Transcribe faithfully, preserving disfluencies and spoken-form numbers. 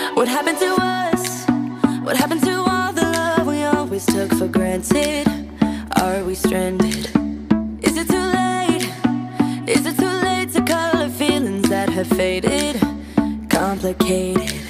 What happened to us? What happened to all the love we always took for granted? Are we stranded? Is it too late? Is it too late to color feelings that have faded? Complicated.